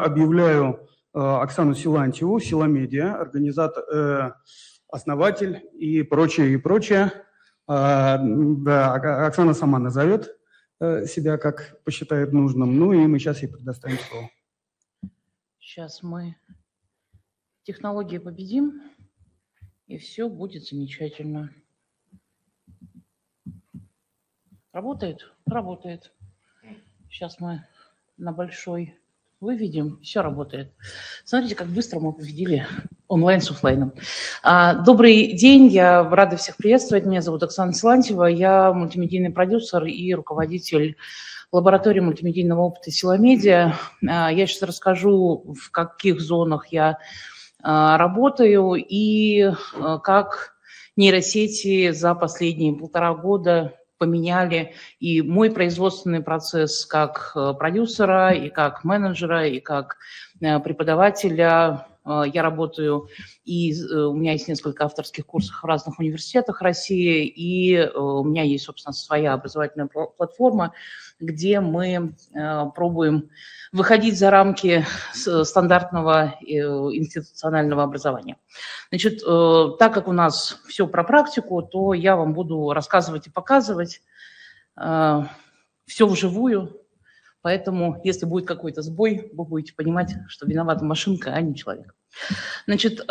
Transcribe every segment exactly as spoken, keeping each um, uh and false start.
объявляю Оксану Силантьеву, Силамедиа, организатор, основатель и прочее, и прочее. Да, Оксана сама назовет себя, как посчитает нужным. Ну и мы сейчас ей предоставим слово. Сейчас мы технологии победим, и все будет замечательно. Работает? Работает. Сейчас мы на большой выведем, все работает. Смотрите, как быстро мы победили онлайн с оффлайном. Добрый день, я рада всех приветствовать. Меня зовут Оксана Силантьева, я мультимедийный продюсер и руководитель лаборатории мультимедийного опыта Силамедиа. Я сейчас расскажу, в каких зонах я работаю и как нейросети за последние полтора года поменяли и мой производственный процесс как продюсера, и как менеджера, и как преподавателя. Я работаю, и у меня есть несколько авторских курсов в разных университетах России, и у меня есть, собственно, своя образовательная платформа, где мы пробуем выходить за рамки стандартного институционального образования. Значит, так как у нас все про практику, то я вам буду рассказывать и показывать все вживую. Поэтому, если будет какой-то сбой, вы будете понимать, что виновата машинка, а не человек. Значит,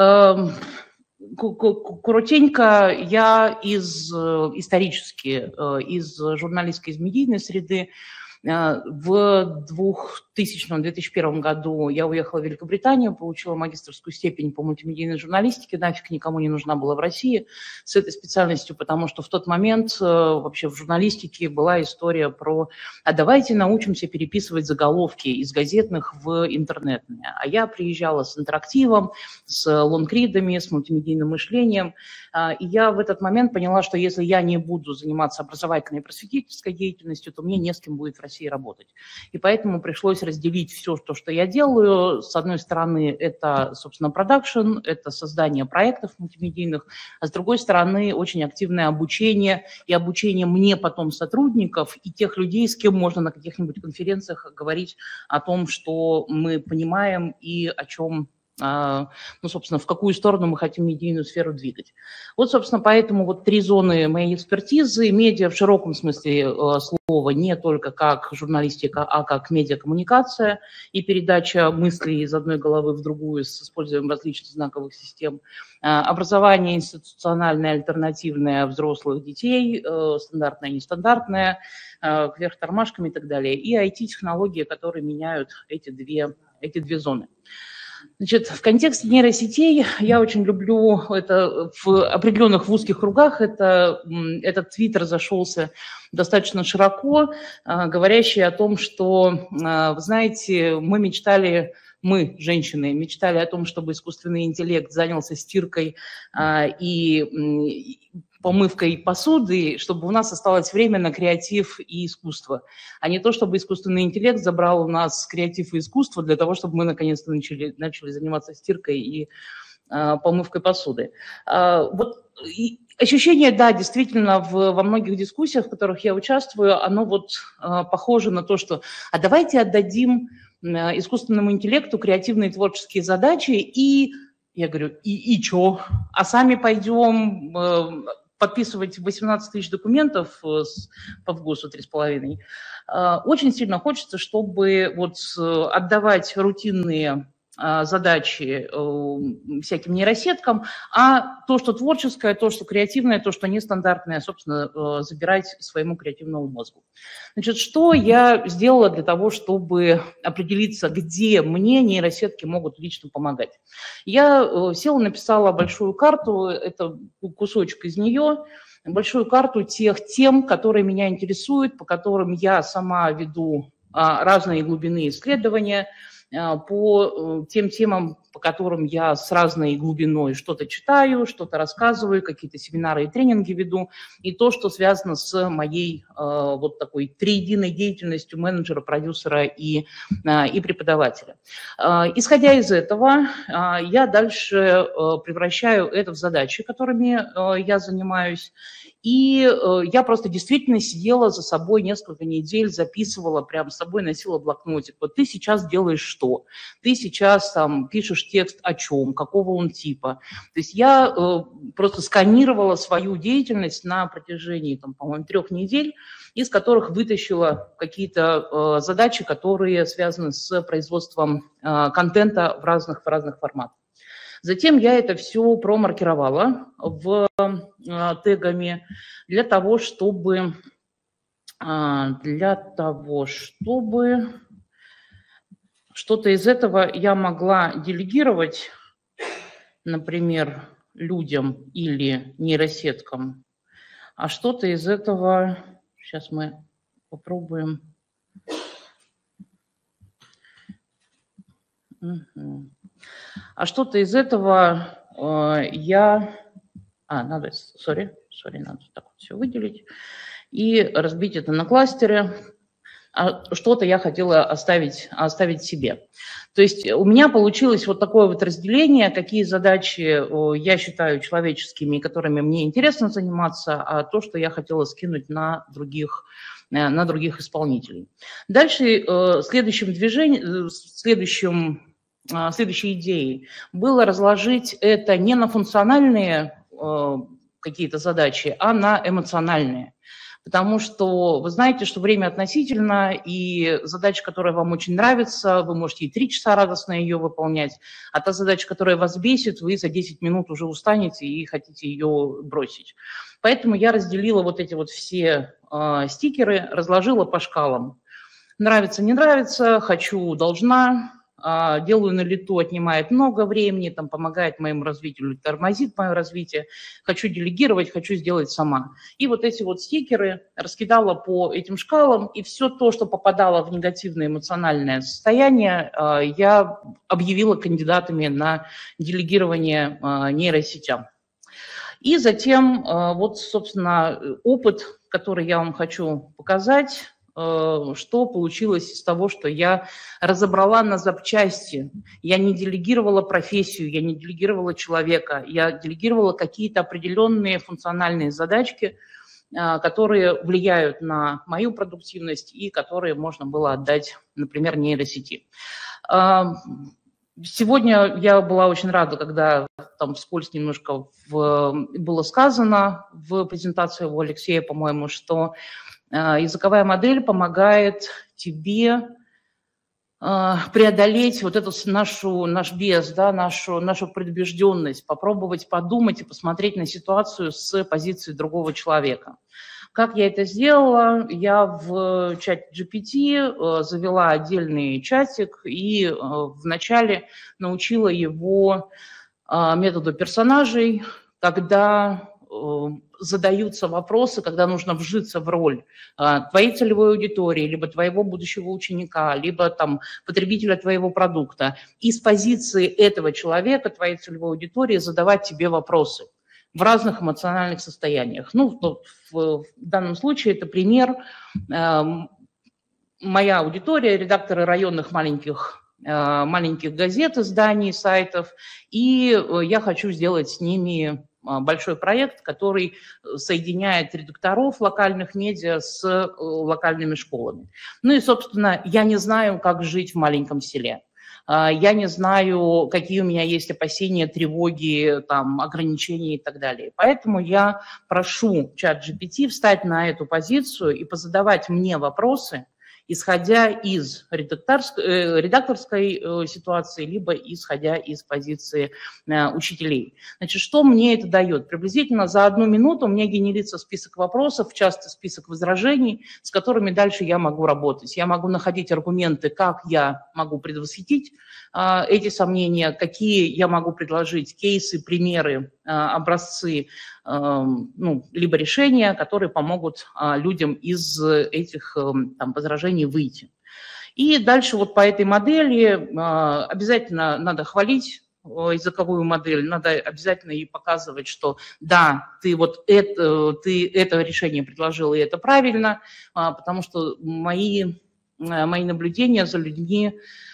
коротенько, я из, исторически из журналистской, из медийной среды. В двухтысячном — две тысячи первом году я уехала в Великобританию, получила магистерскую степень по мультимедийной журналистике, нафиг никому не нужна была в России с этой специальностью, потому что в тот момент вообще в журналистике была история про «а давайте научимся переписывать заголовки из газетных в интернетные». А я приезжала с интерактивом, с лонгридами, с мультимедийным мышлением, и я в этот момент поняла, что если я не буду заниматься образовательной и просветительской деятельностью, то мне не с кем будет в России работать. И поэтому пришлось разделить все, то, что я делаю. С одной стороны, это, собственно, продакшн, это создание проектов мультимедийных, а с другой стороны, очень активное обучение и обучение мне потом сотрудников и тех людей, с кем можно на каких-нибудь конференциях говорить о том, что мы понимаем и о чем, ну, собственно, в какую сторону мы хотим медийную сферу двигать. Вот, собственно, поэтому вот три зоны моей экспертизы. Медиа в широком смысле слова, не только как журналистика, а как медиакоммуникация и передача мыслей из одной головы в другую с использованием различных знаковых систем. Образование институциональное, альтернативное взрослых детей, стандартное, нестандартное, кверх тормашками и так далее. И ай ти-технологии, которые меняют эти две, эти две зоны. Значит, в контексте нейросетей я очень люблю это в определенных в узких кругах. Это, этот твит разошелся достаточно широко, говорящий о том, что, вы знаете, мы мечтали, мы, женщины, мечтали о том, чтобы искусственный интеллект занялся стиркой и помывкой посуды, чтобы у нас осталось время на креатив и искусство, а не то, чтобы искусственный интеллект забрал у нас креатив и искусство для того, чтобы мы наконец-то начали, начали заниматься стиркой и а, помывкой посуды. А, вот и ощущение, да, действительно, в, во многих дискуссиях, в которых я участвую, оно вот а, похоже на то, что а давайте отдадим а, искусственному интеллекту креативные творческие задачи и, я говорю, и, и чё? А сами пойдем а, подписывать восемнадцать тысяч документов по ВГОСу три с половиной. Очень сильно хочется, чтобы вот отдавать рутинные задачи всяким нейросеткам, а то, что творческое, то, что креативное, то, что нестандартное, собственно, забирать своему креативному мозгу. Значит, что я сделала для того, чтобы определиться, где мне нейросетки могут лично помогать? Я села, написала большую карту, это кусочек из нее, большую карту тех тем, которые меня интересуют, по которым я сама веду разные глубины исследования, по тем темам, по которым я с разной глубиной что-то читаю, что-то рассказываю, какие-то семинары и тренинги веду, и то, что связано с моей вот такой триединой деятельностью менеджера, продюсера и, и преподавателя. Исходя из этого, я дальше превращаю это в задачи, которыми я занимаюсь, И э, я просто действительно сидела за собой несколько недель, записывала, прям с собой носила блокнотик. Вот ты сейчас делаешь что? Ты сейчас там пишешь текст о чем, какого он типа. То есть я э, просто сканировала свою деятельность на протяжении, там, по-моему, трех недель, из которых вытащила какие-то э, задачи, которые связаны с производством э, контента в разных, в разных форматах. Затем я это все промаркировала в э, тегами для того, чтобы, э, для того, чтобы что-то из этого я могла делегировать, например, людям или нейросеткам, а что-то из этого, сейчас мы попробуем. Угу. А что-то из этого э, я... А, надо, сори, сори, надо так вот все выделить. И разбить это на кластеры. А что-то я хотела оставить, оставить себе. То есть у меня получилось вот такое вот разделение, какие задачи э, я считаю человеческими, которыми мне интересно заниматься, а то, что я хотела скинуть на других, э, на других исполнителей. Дальше э, следующим движением, следующим... Следующей идеей было разложить это не на функциональные э, какие-то задачи, а на эмоциональные. Потому что вы знаете, что время относительно, и задача, которая вам очень нравится, вы можете и три часа радостно ее выполнять, а та задача, которая вас бесит, вы за десять минут уже устанете и хотите ее бросить. Поэтому я разделила вот эти вот все э, стикеры, разложила по шкалам. Нравится, не нравится, хочу, должна. Делаю на лету, отнимает много времени, там, помогает моему развитию, тормозит мое развитие, хочу делегировать, хочу сделать сама. И вот эти вот стикеры раскидала по этим шкалам, и все то, что попадало в негативное эмоциональное состояние, я объявила кандидатами на делегирование нейросетям. И затем, вот, собственно, опыт, который я вам хочу показать, что получилось из того, что я разобрала на запчасти. Я не делегировала профессию, я не делегировала человека, я делегировала какие-то определенные функциональные задачки, которые влияют на мою продуктивность и которые можно было отдать, например, нейросети. Сегодня я была очень рада, когда там вскользь немножко в, было сказано в презентации у Алексея, по-моему, что языковая модель помогает тебе преодолеть вот эту нашу, наш биас, да, нашу, нашу предубежденность, попробовать подумать и посмотреть на ситуацию с позиции другого человека. Как я это сделала? Я в чате джи пи ти завела отдельный чатик и вначале научила его методу персонажей, когда задаются вопросы, когда нужно вжиться в роль твоей целевой аудитории, либо твоего будущего ученика, либо там потребителя твоего продукта. И с позиции этого человека, твоей целевой аудитории, задавать тебе вопросы в разных эмоциональных состояниях. Ну, в, в данном случае это пример. Моя аудитория, редакторы районных маленьких, маленьких газет, изданий, сайтов, и я хочу сделать с ними большой проект, который соединяет редакторов локальных медиа с локальными школами. Ну и, собственно, я не знаю, как жить в маленьком селе. Я не знаю, какие у меня есть опасения, тревоги, там, ограничения и так далее. Поэтому я прошу чат джи пи ти встать на эту позицию и позадавать мне вопросы, исходя из редакторской, редакторской ситуации, либо исходя из позиции учителей. Значит, что мне это дает? Приблизительно за одну минуту у меня генерится список вопросов, часто список возражений, с которыми дальше я могу работать. Я могу находить аргументы, как я могу предвосхитить а, эти сомнения, какие я могу предложить кейсы, примеры, а, образцы, ну, либо решения, которые помогут а, людям из этих там, возражений выйти. И дальше вот по этой модели а, обязательно надо хвалить языковую модель, надо обязательно ей показывать, что да, ты вот это, ты это решение предложил, и это правильно, а, потому что мои, мои наблюдения за людьми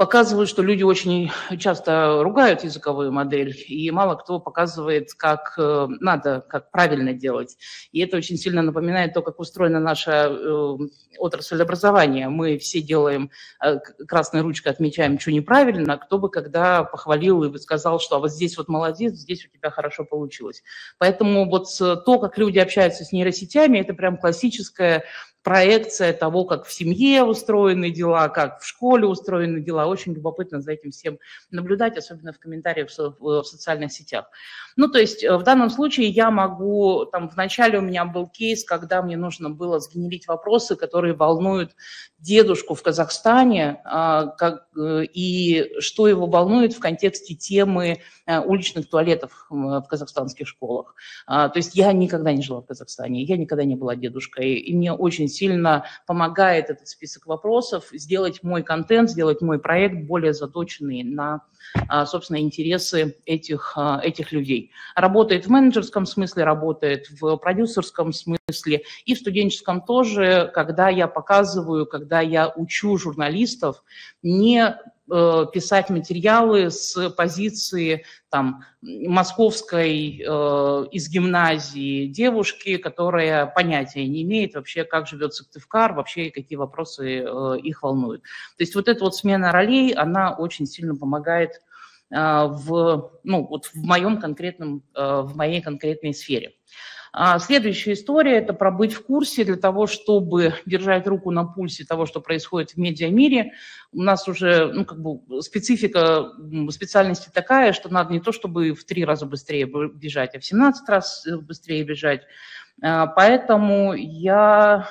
показывают, что люди очень часто ругают языковую модель, и мало кто показывает, как э, надо, как правильно делать. И это очень сильно напоминает то, как устроена наша э, отрасль образования. Мы все делаем, э, красной ручкой отмечаем, что неправильно, кто бы когда похвалил и сказал, что а вот здесь вот молодец, здесь у тебя хорошо получилось. Поэтому вот то, как люди общаются с нейросетями, это прям классическая проекция того, как в семье устроены дела, как в школе устроены дела. Очень любопытно за этим всем наблюдать, особенно в комментариях в социальных сетях. Ну, то есть в данном случае я могу, там, вначале у меня был кейс, когда мне нужно было сгенерить вопросы, которые волнуют дедушку в Казахстане, как, и что его волнует в контексте темы уличных туалетов в казахстанских школах. То есть я никогда не жила в Казахстане, я никогда не была дедушкой, и мне очень сильно помогает этот список вопросов сделать мой контент, сделать мой проект более заточенный на, собственно, интересы этих, этих людей. Работает в менеджерском смысле, работает в продюсерском смысле и в студенческом тоже, когда я показываю, когда я учу журналистов не писать материалы с позиции там, московской э, из гимназии девушки, которая понятия не имеет вообще, как живет Сыктывкар, вообще какие вопросы э, их волнуют. То есть вот эта вот смена ролей, она очень сильно помогает э, в, ну, вот в, моем конкретном, э, в моей конкретной сфере. А следующая история – это про быть в курсе для того, чтобы держать руку на пульсе того, что происходит в медиамире. У нас уже ну, как бы специфика специальности такая, что надо не то, чтобы в три раза быстрее бежать, а в семнадцать раз быстрее бежать. Поэтому я…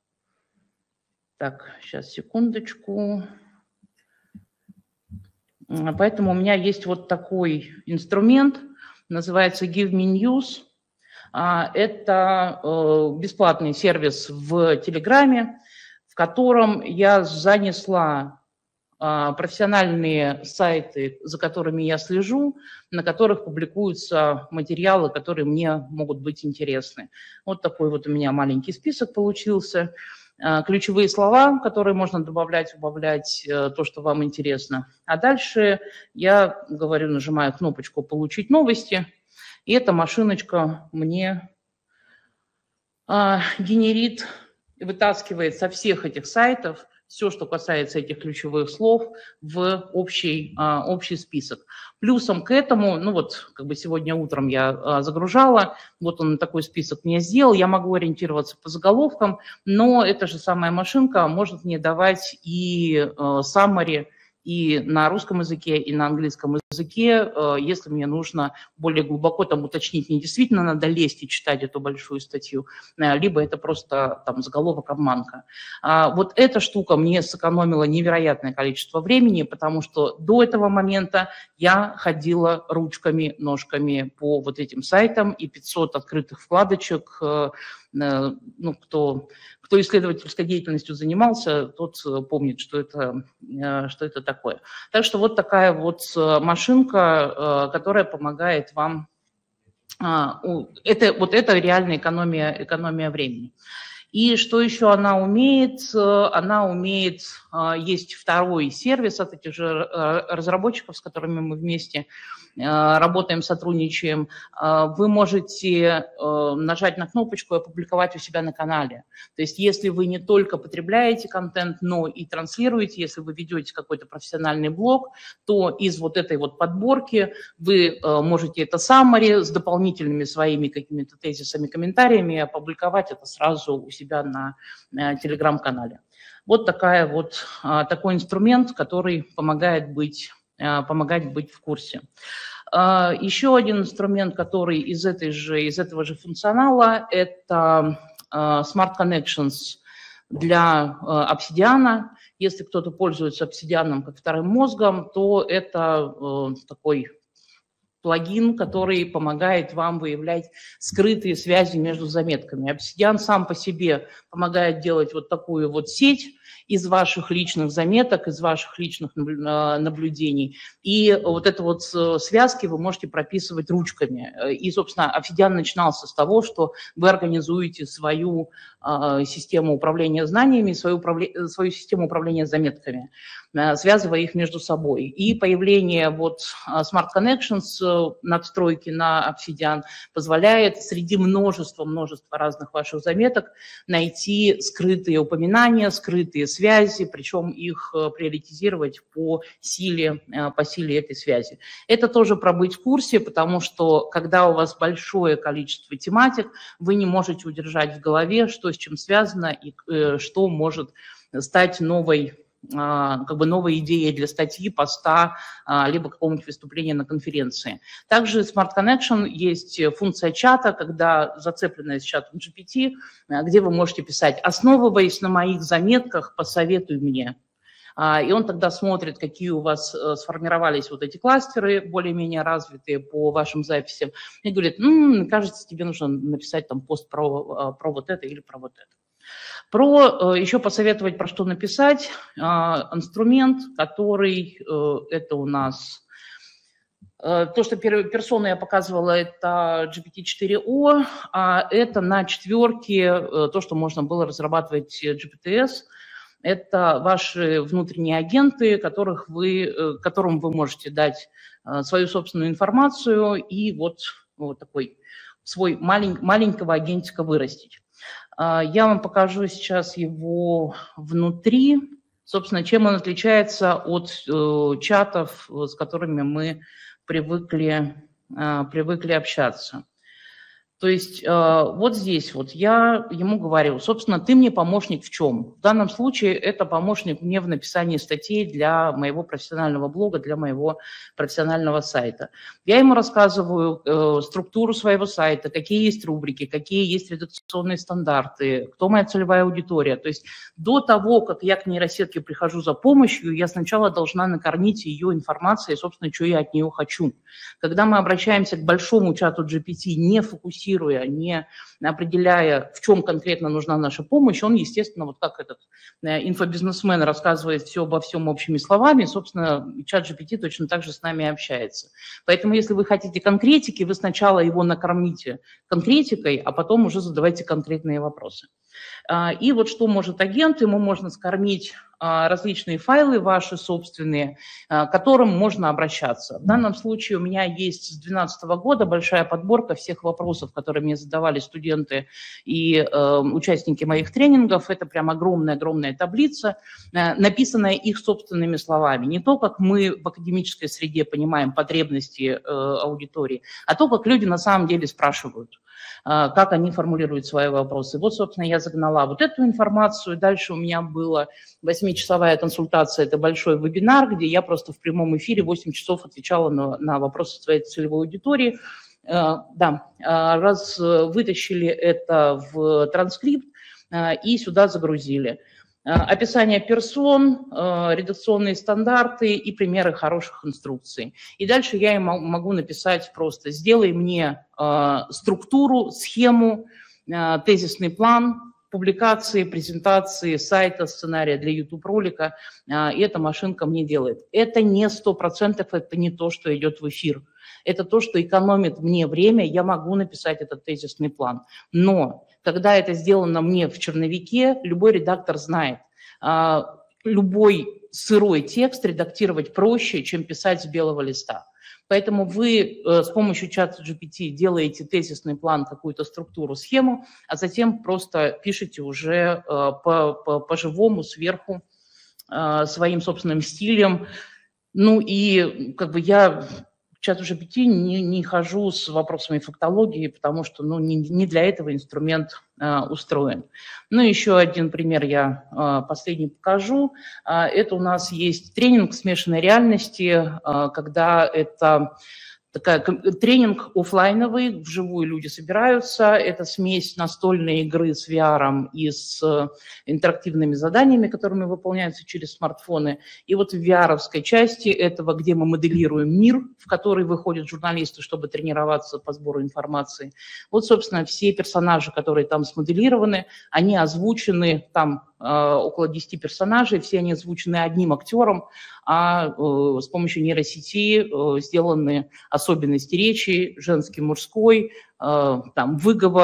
Так, сейчас, секундочку. Поэтому у меня есть вот такой инструмент, называется Give Me News. Это бесплатный сервис в Телеграме, в котором я занесла профессиональные сайты, за которыми я слежу, на которых публикуются материалы, которые мне могут быть интересны. Вот такой вот у меня маленький список получился. Ключевые слова, которые можно добавлять, убавлять, то, что вам интересно. А дальше я говорю, нажимаю кнопочку «Получить новости». И эта машиночка мне а, генерит, вытаскивает со всех этих сайтов все, что касается этих ключевых слов, в общий, а, общий список. Плюсом к этому, ну вот как бы сегодня утром я а, загружала, вот он такой список мне сделал, я могу ориентироваться по заголовкам, но эта же самая машинка может мне давать и а, summary, и на русском языке, и на английском языке, если мне нужно более глубоко там уточнить, не действительно надо лезть и читать эту большую статью, либо это просто там заголовок обманка. Вот эта штука мне сэкономила невероятное количество времени, потому что до этого момента я ходила ручками, ножками по вот этим сайтам, и пятьсот открытых вкладочек, ну, кто, кто исследовательской деятельностью занимался, тот помнит, что это, что это такое. Так что вот такая вот машинка, которая помогает вам. Это, вот это реальная экономия, экономия времени. И что еще она умеет? Она умеет, есть второй сервис от этих же разработчиков, с которыми мы вместе работаем, сотрудничаем. Вы можете нажать на кнопочку и опубликовать у себя на канале. То есть если вы не только потребляете контент, но и транслируете, если вы ведете какой-то профессиональный блог, то из вот этой вот подборки вы можете это summary с дополнительными своими какими-то тезисами, комментариями опубликовать это сразу у себя на телеграм-канале. Вот такая вот, такой инструмент, который помогает быть, помогает быть в курсе. Еще один инструмент, который из, этой же, из этого же функционала, это Smart Connections для Obsidian. Если кто-то пользуется Obsidian как вторым мозгом, то это такой плагин, который помогает вам выявлять скрытые связи между заметками. Obsidian сам по себе помогает делать вот такую вот сеть из ваших личных заметок, из ваших личных наблюдений. И вот это вот связки вы можете прописывать ручками. И, собственно, Obsidian начинался с того, что вы организуете свою систему управления знаниями, свою, управля... свою систему управления заметками. связывая их между собой. И появление вот Smart Connections, надстройки на Obsidian, позволяет среди множества, множества разных ваших заметок найти скрытые упоминания, скрытые связи, причем их приоритизировать по силе, по силе этой связи. Это тоже про быть в курсе, потому что когда у вас большое количество тематик, вы не можете удержать в голове, что с чем связано и что может стать новой, как бы новой идеей для статьи, поста, либо какого-нибудь выступления на конференции. Также в Smart Connection есть функция чата, когда зацепленная с чатом джи пи ти, где вы можете писать: основываясь на моих заметках, посоветуй мне. И он тогда смотрит, какие у вас сформировались вот эти кластеры, более-менее развитые по вашим записям, и говорит: ну, кажется, тебе нужно написать там пост про, про вот это или про вот это. Про, еще посоветовать, про что написать, инструмент, который, это у нас, то, что персона я показывала, это джи пи ти четыре о, а это на четверке то, что можно было разрабатывать джи пи ти эс. Это ваши внутренние агенты, которых вы, которым вы можете дать свою собственную информацию и вот, вот такой свой малень, маленького агентика вырастить. Я вам покажу сейчас его внутри, собственно, чем он отличается от чатов, с которыми мы привыкли, привыкли общаться. То есть вот здесь вот я ему говорю: собственно, ты мне помощник в чем? В данном случае это помощник мне в написании статей для моего профессионального блога, для моего профессионального сайта. Я ему рассказываю э, структуру своего сайта, какие есть рубрики, какие есть редакционные стандарты, кто моя целевая аудитория. То есть до того, как я к нейросетке прихожу за помощью, я сначала должна накормить ее информацией, собственно, что я от нее хочу. Когда мы обращаемся к большому чату джи пи ти, не фокусируясь, не определяя, в чем конкретно нужна наша помощь, он, естественно, вот как этот инфобизнесмен рассказывает все обо всем общими словами, собственно, чат джи пи ти точно так же с нами общается. Поэтому, если вы хотите конкретики, вы сначала его накормите конкретикой, а потом уже задавайте конкретные вопросы. И вот что может агент, ему можно скормить различные файлы ваши собственные, к которым можно обращаться. В данном случае у меня есть с две тысячи двенадцатого года большая подборка всех вопросов, которые мне задавали студенты и э, участники моих тренингов. Это прям огромная-огромная таблица, э, написанная их собственными словами. Не то, как мы в академической среде понимаем потребности э, аудитории, а то, как люди на самом деле спрашивают, э, как они формулируют свои вопросы. Вот, собственно, я загнала вот эту информацию. Дальше у меня было восьмичасовая консультация, это большой вебинар, где я просто в прямом эфире восемь часов отвечала на, на вопросы своей целевой аудитории. Uh, да, uh, раз вытащили это в транскрипт uh, и сюда загрузили. Uh, описание персон, uh, редакционные стандарты и примеры хороших инструкций. И дальше я им могу написать просто: сделай мне uh, структуру, схему, uh, тезисный план публикации, презентации, сайта, сценария для YouTube-ролика, uh, и эта машинка мне делает. Это не сто процентов, это не то, что идет в эфир. Это то, что экономит мне время, я могу написать этот тезисный план. Но когда это сделано мне в черновике, любой редактор знает, любой сырой текст редактировать проще, чем писать с белого листа. Поэтому вы с помощью чата джи пи ти делаете тезисный план, какую-то структуру, схему, а затем просто пишете уже по-живому, сверху, своим собственным стилем. Ну и как бы я... В чат джи пи ти не, не хожу с вопросами фактологии, потому что ну, не, не для этого инструмент а, устроен. Ну, еще один пример я а, последний покажу. А, это у нас есть тренинг смешанной реальности, а, когда это такая, тренинг офлайновый, вживую люди собираются. Это смесь настольной игры с ви ар и с интерактивными заданиями, которыми выполняются через смартфоны. И вот в ви ар-овской части этого, где мы моделируем мир, в который выходят журналисты, чтобы тренироваться по сбору информации. Вот, собственно, все персонажи, которые там смоделированы, они озвучены, там около десяти персонажей, все они озвучены одним актером, а э, с помощью нейросети э, сделаны особенности речи, женский, мужской, э, там выговор,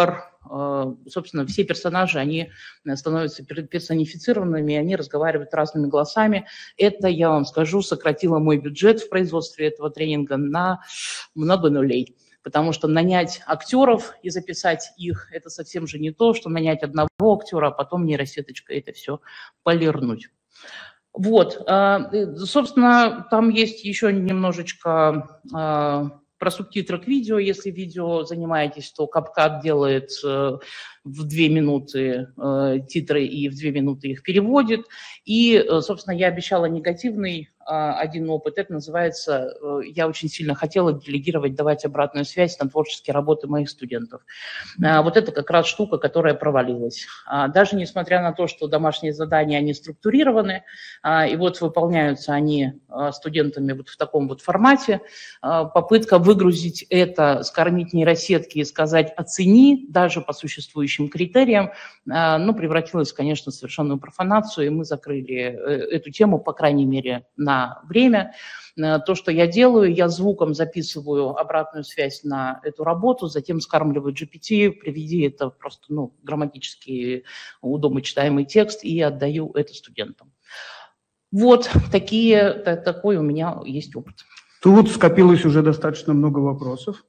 собственно, все персонажи, они становятся персонифицированными, они разговаривают разными голосами. Это, я вам скажу, сократило мой бюджет в производстве этого тренинга на много нулей. Потому что нанять актеров и записать их, это совсем же не то, что нанять одного актера, а потом нейросеточкой это все полирнуть. Вот, собственно, там есть еще немножечко про субтитры к видео. Если видео занимаетесь, то CapCut делает в две минуты титры и в две минуты их переводит. И, собственно, я обещала негативный один опыт. Это называется, я очень сильно хотела делегировать, давать обратную связь на творческие работы моих студентов. Вот это как раз штука, которая провалилась. Даже несмотря на то, что домашние задания, они структурированы, и вот выполняются они студентами вот в таком вот формате, попытка выгрузить это, скормить нейросетки и сказать «оцени», даже по существующим критериям, ну, превратилась, конечно, в совершенную профанацию, и мы закрыли эту тему, по крайней мере, на время. То, что я делаю, я звуком записываю обратную связь на эту работу, затем скармливаю джи пи ти, приведи это просто, ну, грамматически удобочитаемый текст и отдаю это студентам. Вот такие, такой у меня есть опыт. Тут скопилось уже достаточно много вопросов.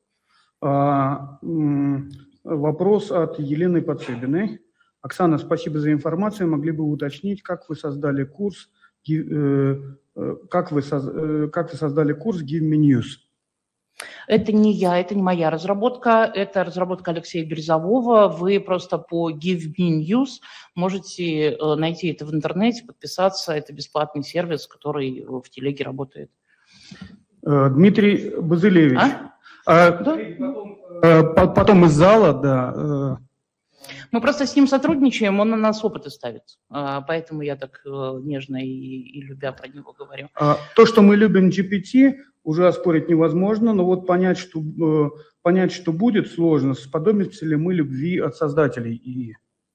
Вопрос от Елены Подсыбиной. Оксана, спасибо за информацию. Могли бы уточнить, как вы создали курс Как вы, как вы создали курс Give Me News? Это не я, это не моя разработка, это разработка Алексея Березового. Вы просто по Give Me News можете найти это в интернете, подписаться. Это бесплатный сервис, который в телеге работает. Дмитрий Базылевич. А? А, Да? Потом из зала, да. Мы просто с ним сотрудничаем, он на нас опыты ставит, поэтому я так нежно и, и любя про него говорю. То, что мы любим джи пи ти, уже оспорить невозможно, но вот понять, что, понять, что будет, сложно. Сподобимся ли мы любви от создателей ИИ?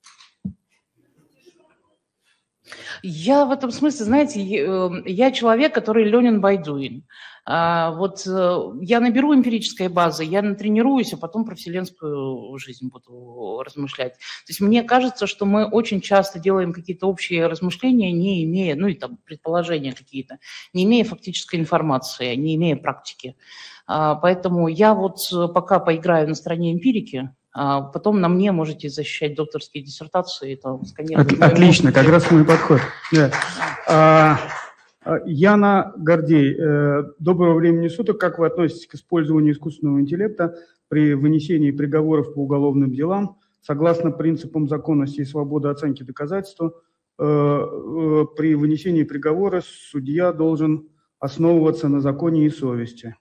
Я в этом смысле, знаете, я человек, который learning by doing. Вот я наберу эмпирической базы, я натренируюсь, а потом про вселенскую жизнь буду размышлять. То есть мне кажется, что мы очень часто делаем какие-то общие размышления, не имея, ну и там предположения какие-то, не имея фактической информации, не имея практики. Поэтому я вот пока поиграю на стороне эмпирики, а потом на мне можете защищать докторские диссертации. Это От, отлично, как раз мой подход. Да. А, Яна Гордей, доброго времени суток. Как вы относитесь к использованию искусственного интеллекта при вынесении приговоров по уголовным делам? Согласно принципам законности и свободы оценки доказательства, при вынесении приговора судья должен основываться на законе и совести.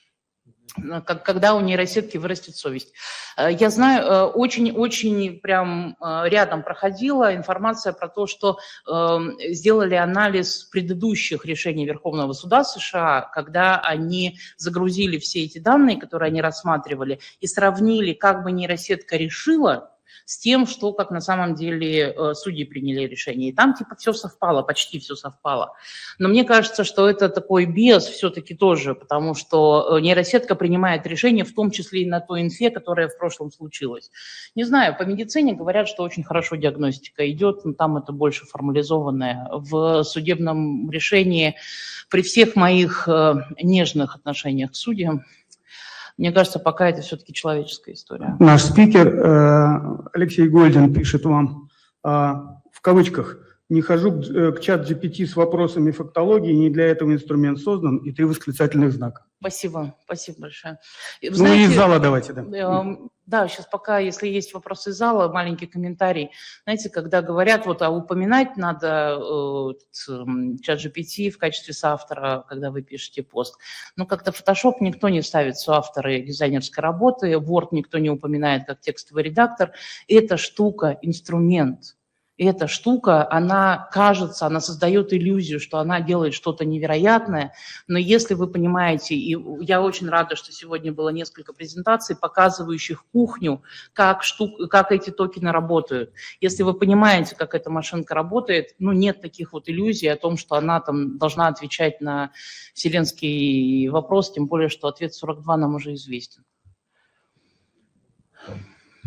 Когда у нейросетки вырастет совесть. Я знаю, очень-очень прям рядом проходила информация про то, что сделали анализ предыдущих решений Верховного суда США, когда они загрузили все эти данные, которые они рассматривали, и сравнили, как бы нейросетка решила, с тем, что как на самом деле судьи приняли решение. И там типа все совпало, почти все совпало. Но мне кажется, что это такой биас все-таки тоже, потому что нейросетка принимает решение, в том числе и на той инфе, которая в прошлом случилась. Не знаю, по медицине говорят, что очень хорошо диагностика идет, но там это больше формализованное. В судебном решении при всех моих нежных отношениях к судьям, мне кажется, пока это все-таки человеческая история. Наш спикер э, Алексей Гольдин пишет вам, э, в кавычках, «Не хожу к, к чат джи пи ти с вопросами фактологии, не для этого инструмент создан», и три восклицательных знака. Спасибо, спасибо большое. Вы знаете, ну и из зала давайте, да. Э, да, сейчас пока, если есть вопросы из зала, маленький комментарий. Знаете, когда говорят, вот, а упоминать надо э, чат джи пи ти в качестве соавтора, когда вы пишете пост. Ну, как-то Photoshop никто не ставит соавторы дизайнерской работы, Word никто не упоминает как текстовый редактор. Эта штука, инструмент. Эта штука, она кажется, она создает иллюзию, что она делает что-то невероятное, но если вы понимаете, и я очень рада, что сегодня было несколько презентаций, показывающих кухню, как, штук, как эти токены работают. Если вы понимаете, как эта машинка работает, ну нет таких вот иллюзий о том, что она там должна отвечать на вселенский вопрос, тем более, что ответ сорок два нам уже известен.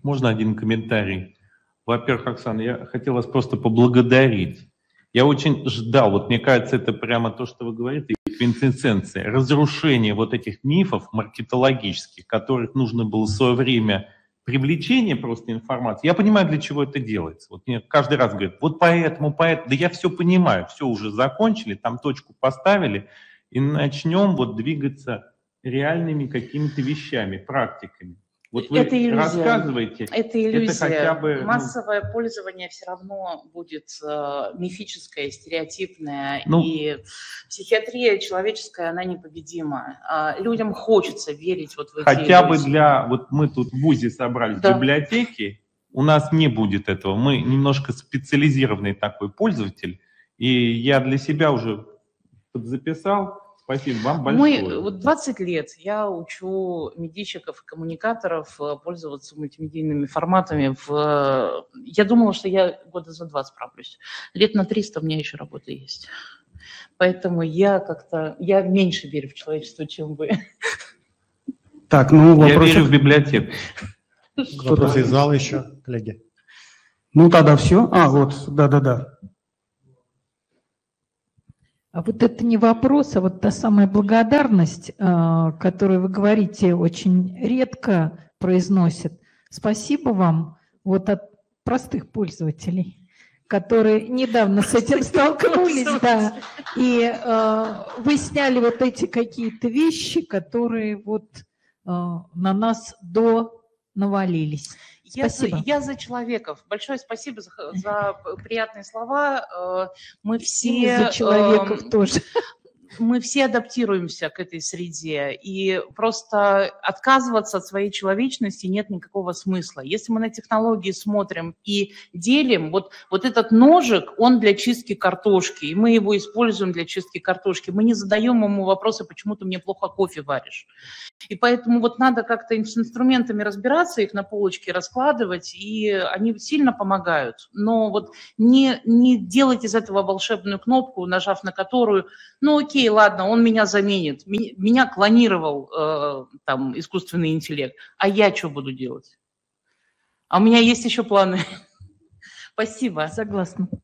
Можно один комментарий? Во-первых, Оксана, я хотел вас просто поблагодарить. Я очень ждал, вот мне кажется, это прямо то, что вы говорите, квинтэссенция, разрушение вот этих мифов маркетологических, которых нужно было в свое время привлечение просто информации. Я понимаю, для чего это делается. Вот мне каждый раз говорят, вот поэтому, поэтому, да я все понимаю, все уже закончили, там точку поставили, и начнем вот двигаться реальными какими-то вещами, практиками. Вот вы это иллюзия. рассказываете, это иллюзия. Это хотя бы, ну, массовое пользование все равно будет э, мифическое, стереотипное, ну, и психиатрия человеческая, она непобедима. А людям хочется верить вот в эти хотя бы иллюзии. для, вот мы тут в ВУЗе собрались, Да. в библиотеке, у нас не будет этого. Мы немножко специализированный такой пользователь, и я для себя уже записал. Спасибо вам большое. Мы, вот двадцать лет я учу медийщиков и коммуникаторов э, пользоваться мультимедийными форматами. В... Я думала, что я года за два справлюсь. Лет на триста у меня еще работа есть. Поэтому я как-то, я меньше верю в человечество, чем вы. Так, ну Я вопросы. верю в библиотеку. Вопросы из зала еще, коллеги. Ну тогда все. А, вот, да-да-да. А вот это не вопрос, а вот та самая благодарность, э, которую вы говорите, очень редко произносят. Спасибо вам вот от простых пользователей, которые недавно с этим столкнулись, да, и э, вы сняли вот эти какие-то вещи, которые вот э, на нас до навалились. Я за, Спасибо. я за человеков. Большое спасибо за, за приятные слова. Э, Мы И все, за человеков э, тоже. мы все адаптируемся к этой среде, и просто отказываться от своей человечности нет никакого смысла. Если мы на технологии смотрим и делим, вот, вот этот ножик, он для чистки картошки, и мы его используем для чистки картошки. Мы не задаем ему вопросы, почему ты мне плохо кофе варишь. И поэтому вот надо как-то с инструментами разбираться, их на полочке раскладывать, и они сильно помогают. Но вот не, не делать из этого волшебную кнопку, нажав на которую, ну окей, ладно, он меня заменит, меня, меня клонировал э, там искусственный интеллект, а я что буду делать? А у меня есть еще планы. Спасибо. Согласна.